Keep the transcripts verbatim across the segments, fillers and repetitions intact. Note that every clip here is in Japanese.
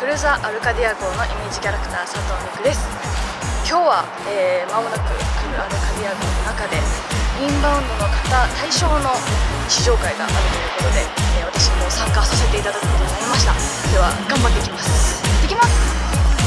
ルーザーアルカディア号のイメージキャラクター佐藤美久です。今日は、えー、間もなく来るアルカディア号の中でインバウンドの方対象の試乗会があるということで、えー、私も参加させていただくことになりました。では頑張っていきます。行ってきます。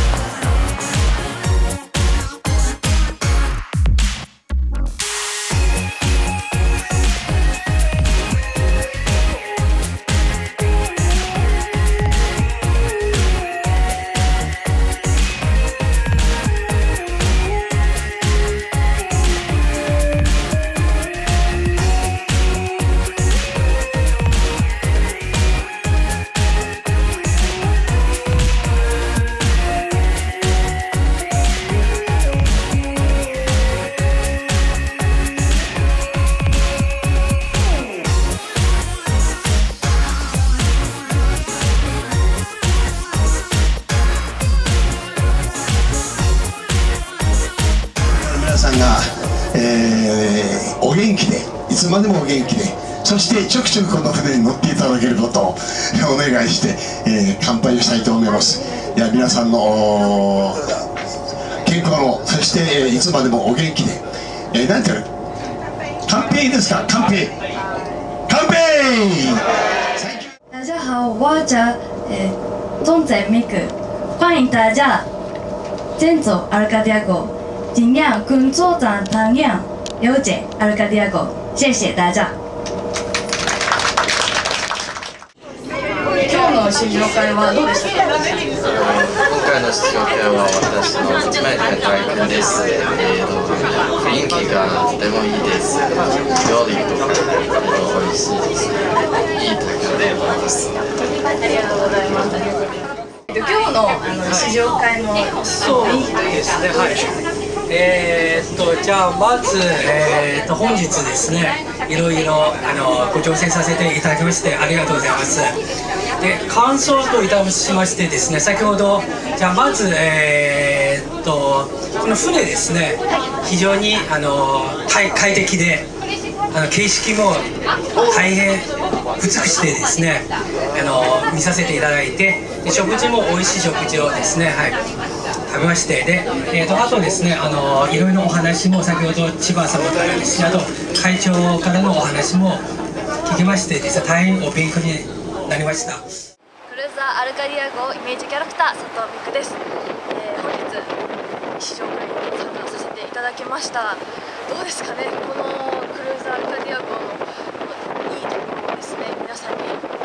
皆さんが、えー、お元気でいつまでもお元気で、そしてちょくちょくこの船に乗っていただけることをお願いして、えー、乾杯をしたいと思います。いや、皆さんの健康の、そして、えー、いつまでもお元気で、えー、なんていうの、乾杯ですか、乾杯乾杯。 大家好，我叫呃钟泽美久，欢迎大家前走阿尔卡迪亚号。尽量工作上同样了解アルカディア号，谢谢大家。 今日の試乗会はどうでしたか？ 今回の試乗会は私の初めての体験です。えー、雰囲気がとてもいいです。料理とか、えー、美味しいです。いい体験でございます。 ありがとうございます。今日のあの試乗会のそうですね、はい。えー、っとじゃあまず、えー、っと本日ですね、いろいろあのご乗船させていただきましてありがとうございます。で、感想といたしましてですね、先ほどじゃあまず、えー、っとこの船ですね、非常にあの快適で、あの形式も大変美しくてですね、あの見させていただいて、で食事も美味しい食事をですね、はい、食べまして、で、えー、とあとですね、あのいろいろお話も先ほど千葉様からですね、あと会長からのお話も聞きましてですね、大変お勉強になりました。 クルーザーアルカディア号イメージキャラクター佐藤美久です。えー、本日試乗会に参加させていただきました。どうですかね、このクルーザーアルカディア号のいいところをですね、皆さんに